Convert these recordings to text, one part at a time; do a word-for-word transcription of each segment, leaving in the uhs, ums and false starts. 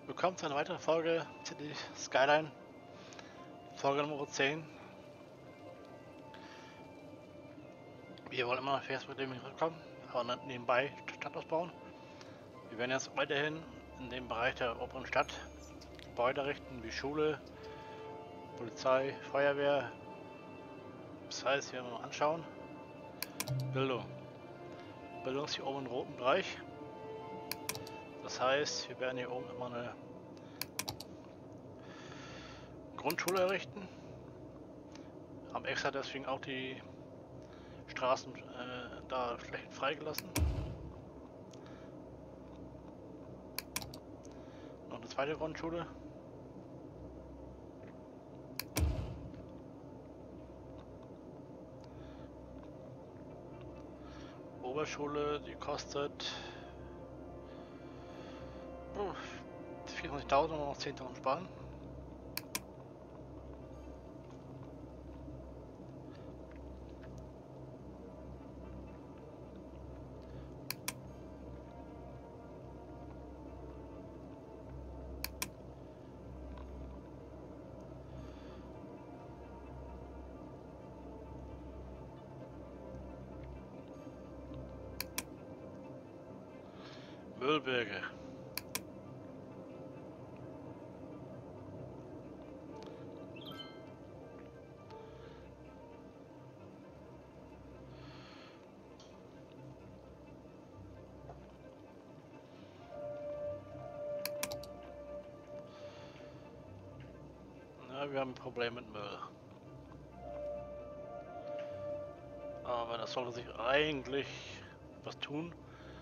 Willkommen zu einer weiteren Folge City Skyline, Folge Nummer zehn. Wir wollen immer noch fest mit dem hinkommen, aber nebenbei Stadt ausbauen. Wir werden jetzt weiterhin in dem Bereich der oberen Stadt Gebäude errichten, wie Schule, Polizei, Feuerwehr. Das heißt, wir werden mal anschauen. Bildung. Bildung ist hier oben im roten Bereich. Das heißt, wir werden hier oben immer eine Grundschule errichten. Haben extra deswegen auch die Straßen äh, da schlecht freigelassen. Noch eine zweite Grundschule. Oberschule, die kostet oh, vierundzwanzigtausend und noch zehntausend sparen. Müllberge. Ja, wir haben ein Problem mit Müll. Aber das sollte sich eigentlich was tun.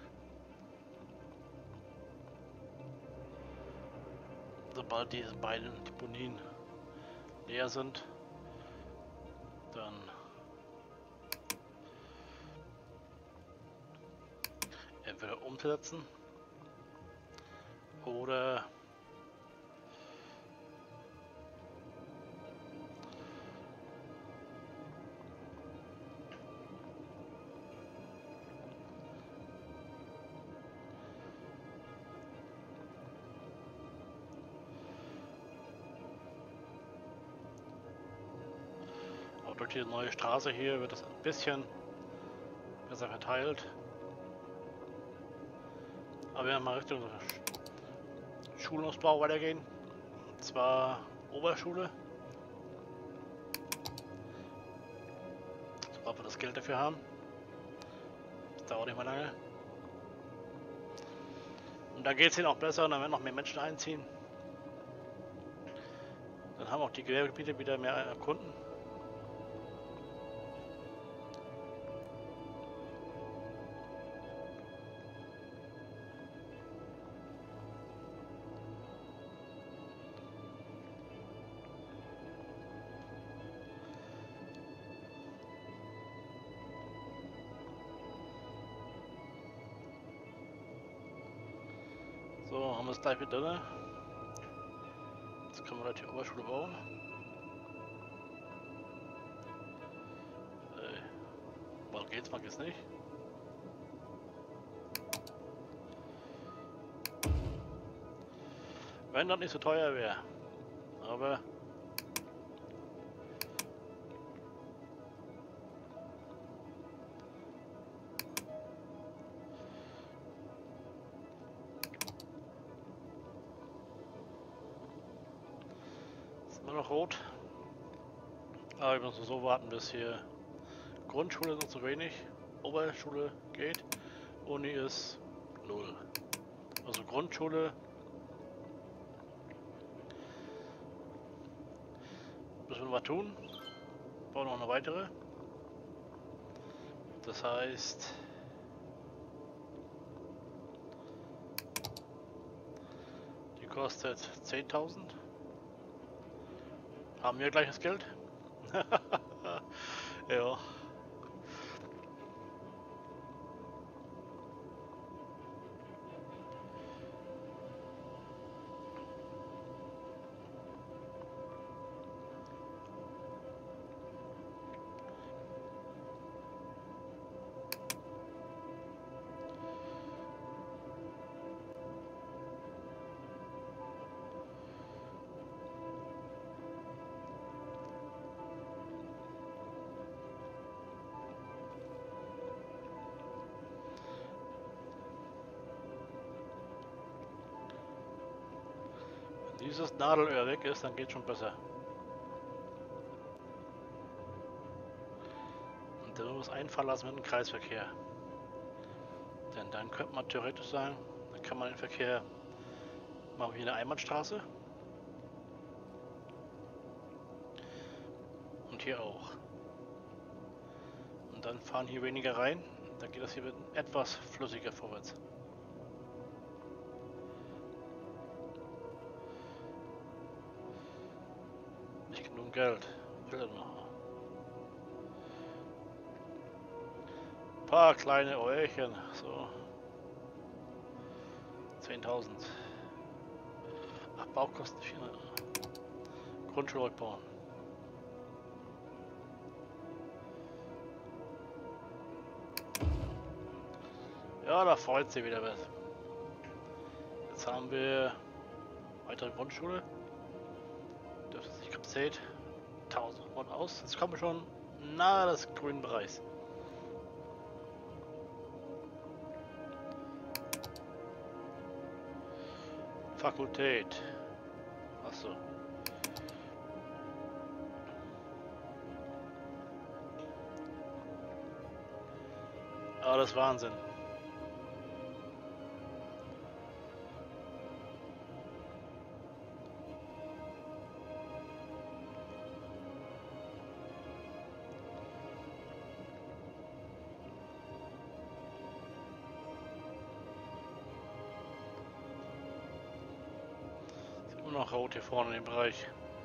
Sobald diese beiden Deponien leer sind, dann entweder umsetzen oder auch durch die neue Straße hier wird es ein bisschen besser verteilt. Aber wir werden mal Richtung Schulausbau weitergehen. Und zwar Oberschule. Sobald wir das Geld dafür haben. Das dauert nicht mal lange. Und da geht es ihnen auch besser und dann werden noch mehr Menschen einziehen. Dann haben auch die Gewerbegebiete wieder mehr Kunden. So, haben wir es gleich wieder drin. Jetzt können wir gleich die Oberschule bauen. Äh, mal geht's, mal geht's nicht. Wenn das nicht so teuer wäre. Aber ist nur noch rot. Aber wir müssen so warten, bis hier Grundschule ist noch zu wenig, Oberschule geht, Uni ist null. Also Grundschule müssen wir was tun. Bauen noch eine weitere. Das heißt, die kostet zehntausend. Haben wir gleiches Geld? Ja. dieses Nadelöhr weg ist, dann geht schon besser. Und dann muss einfallen lassen mit dem Kreisverkehr. Denn dann könnte man theoretisch sagen, dann kann man den Verkehr, machen wir hier eine Einbahnstraße. Und hier auch. Und dann fahren hier weniger rein. Dann geht das hier etwas flüssiger vorwärts. Nicht genug Geld. Will er noch. Ein paar kleine Eulchen. So. zehntausend. Ach, Baukosten vierhundert. Grundschule bauen. Ja, da freut sich wieder was. Jetzt haben wir weitere Grundschule. Dürfte sich Kapazität tausend und aus. Jetzt kommen wir schon nahe des grünen Bereichs. Fakultät. Achso. Aber das ist Wahnsinn. Immer noch rot hier vorne im Bereich.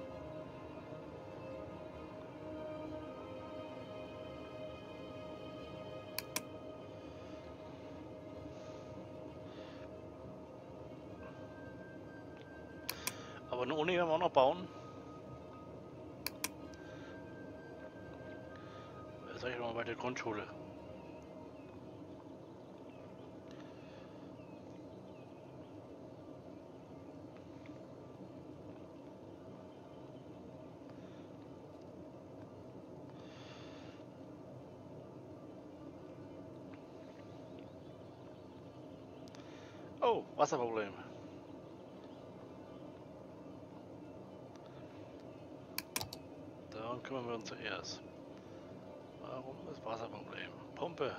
Aber eine Uni werden wir auch noch bauen. Das sag ich mal bei der Grundschule. Oh, Wasserproblem. Darum kümmern wir uns zuerst. Warum ist Wasserproblem? Pumpe.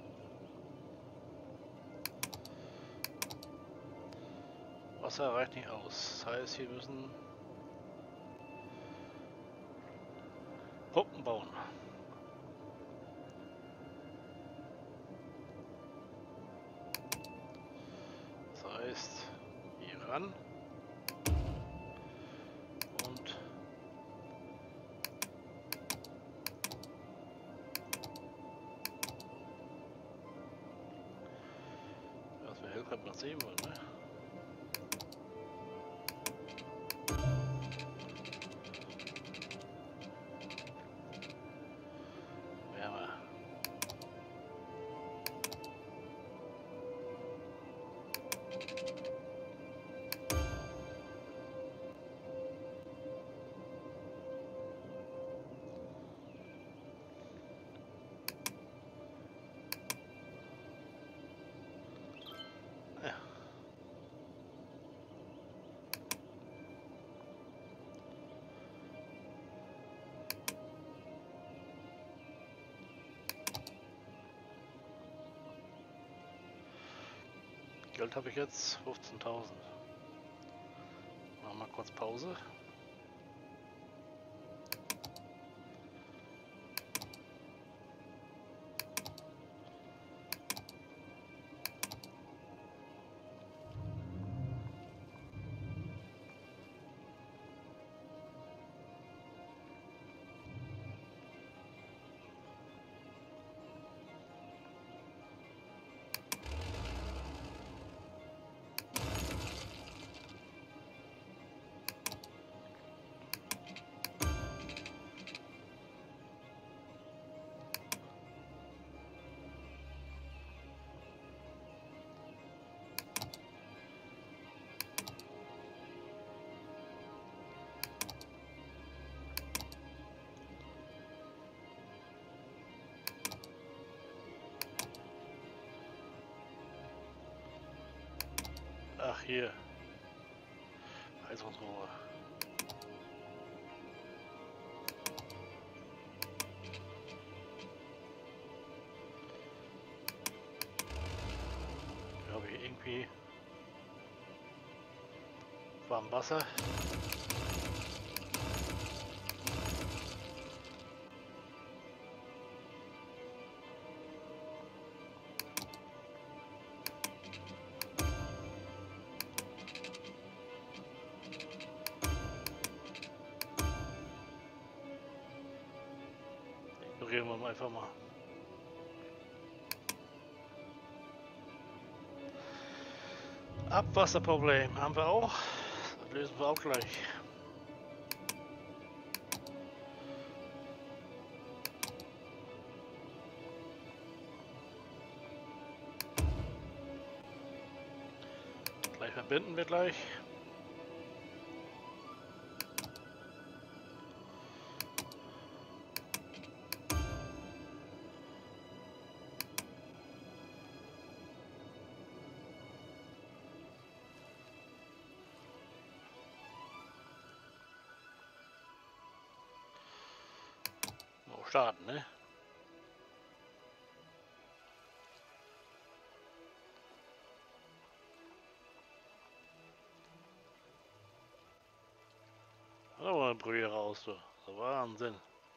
Wasser reicht nicht aus. Das heißt, wir müssen Pumpen bauen. Das heißt, hier ran. Und das wäre hilfreich, mal sehen wollen, ne? Wärme. Ja. Geld habe ich jetzt fünfzehntausend. Machen wir mal kurz Pause. Ach hier. Heizungsrohre. Ich habe hier irgendwie warm Wasser. Ignorieren wir mal einfach mal. Abwasserproblem haben wir auch. Das lösen wir auch gleich. Gleich verbinden wir gleich. Starten, ne? Da war eine Brühe raus, du. So Wahnsinn.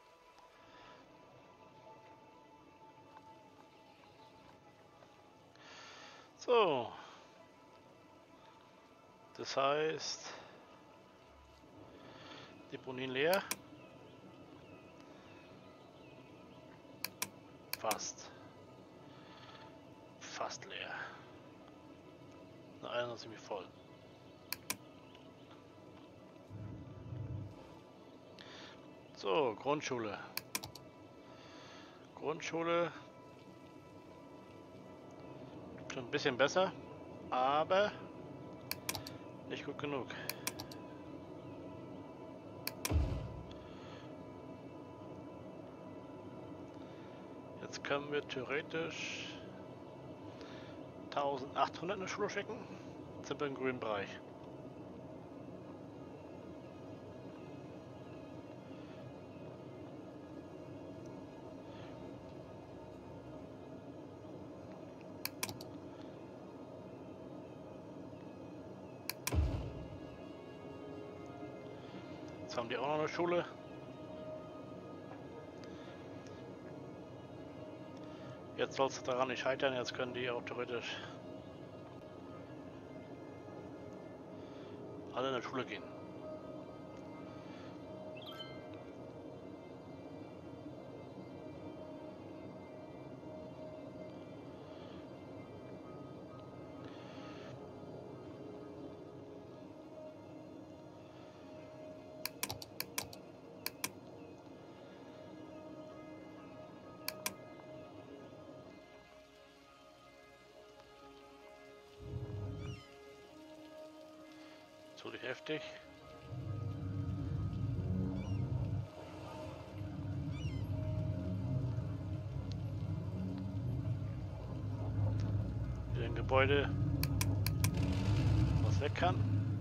So. Das heißt, Deponien leer. Fast. Fast leer. Na, einer ist ziemlich voll. So, Grundschule. Grundschule. Schon ein bisschen besser, aber nicht gut genug. Jetzt können wir theoretisch eintausendachthundert in die Schule schicken. Jetzt sind wir im grünen Bereich. Jetzt haben die auch noch eine Schule. Jetzt soll es daran nicht scheitern, jetzt können die auch theoretisch alle in die Schule gehen. Ziemlich heftig. Hier ein Gebäude, was weg kann.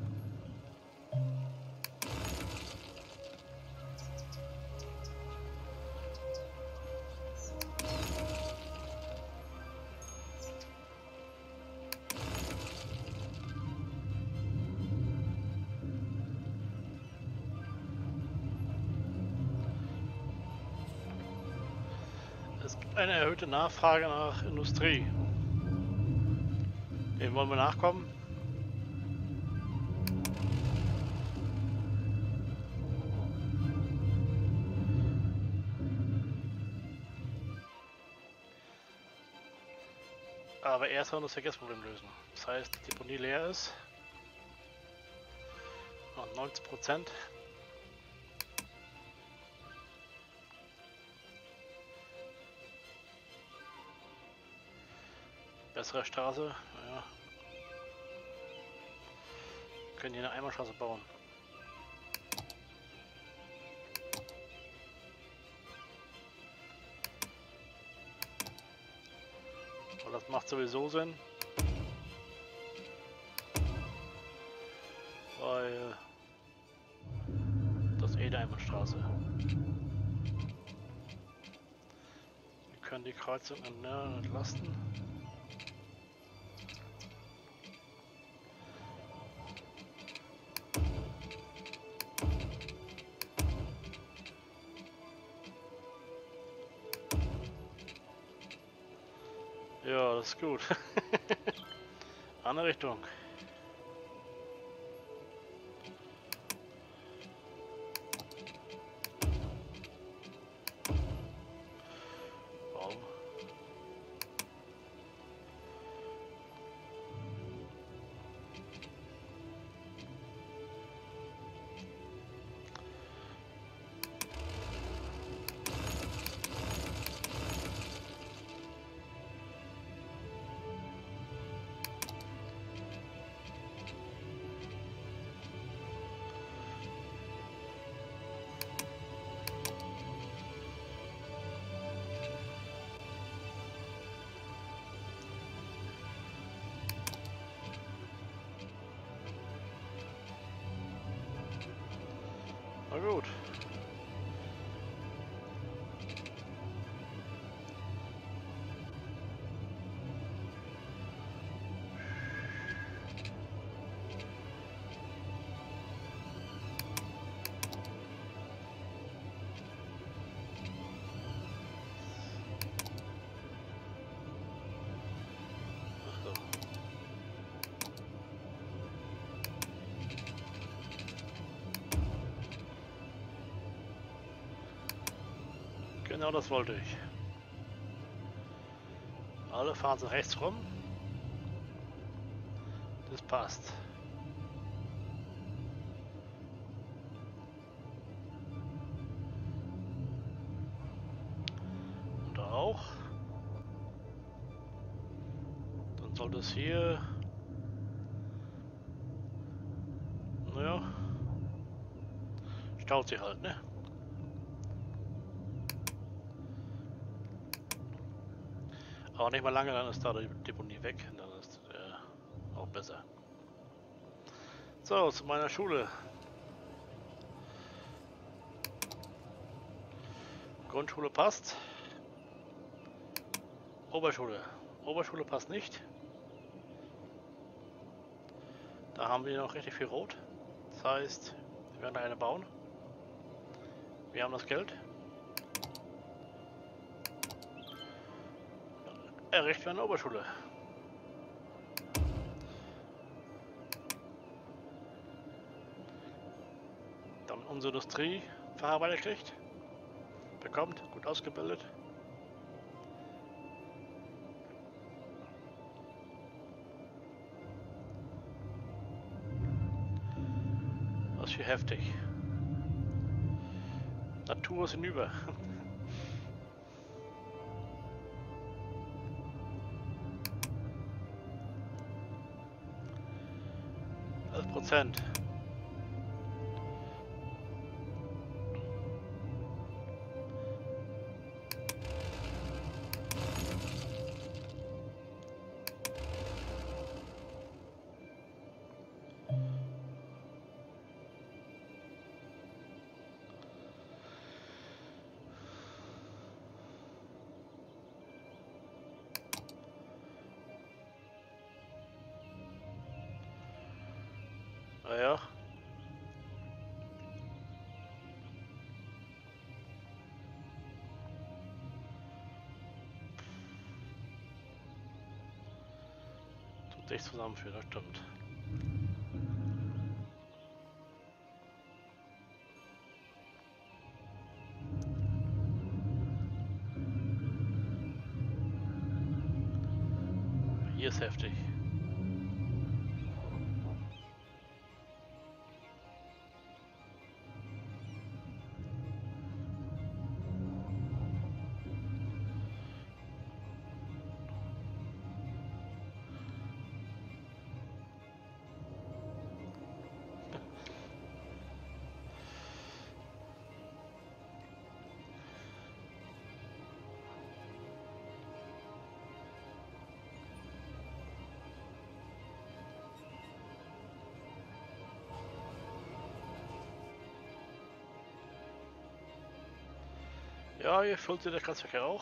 Es gibt eine erhöhte Nachfrage nach Industrie. Dem wollen wir nachkommen. Aber erst mal das Verkehrsproblem lösen. Das heißt, die Deponie leer ist. Noch neunzig Prozent. Bessere Straße, ja. Wir können hier eine Einbahnstraße bauen. Und das macht sowieso Sinn. Weil Einbahnstraße. Wir können die Kreuzung entlasten. Ja, das ist gut. Andere Richtung. Warum? Na gut. Ach so. Genau das wollte ich. Alle fahren sie rechts rum. Das passt. Und da auch. Dann sollte es hier... Naja... Staut sich halt, ne? Aber nicht mal lange, dann ist da die Deponie weg. Dann ist äh, auch besser. So, zu meiner Schule. Grundschule passt. Oberschule. Oberschule passt nicht. Da haben wir noch richtig viel Rot. Das heißt, wir werden da eine bauen. Wir haben das Geld. Errichten wir eine Oberschule. Dann unsere Industrie Facharbeiter kriegt. Bekommt, gut ausgebildet. Das ist hier heftig. Natur ist hinüber. elf Prozent. Naja. Tut sich zusammenführen, das stimmt. Hier ist heftig. Ja, hier füllt sich der Kreisverkehr auch.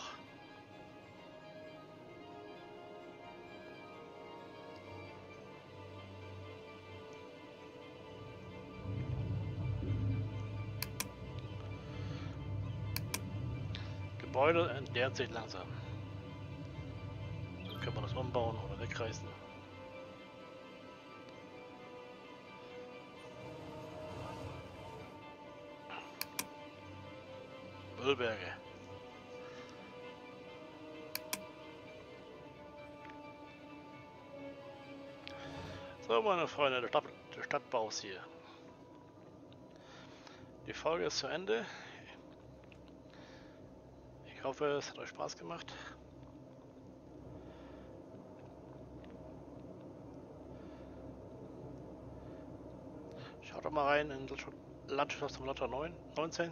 Gebäude entleert sich langsam. Dann können wir das umbauen oder wegreißen. Müllberge. So, meine Freunde, der, Stadt, der Stadtbaus hier. Die Folge ist zu Ende. Ich hoffe, es hat euch Spaß gemacht. Schaut doch mal rein in Landschaftssimulator neunzehn.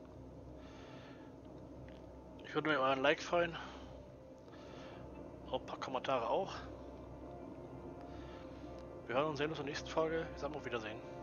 Ich würde mir über ein Like freuen. Und ein paar Kommentare auch. Wir hören uns sehen uns in der nächsten Folge. Ich sage auf Wiedersehen.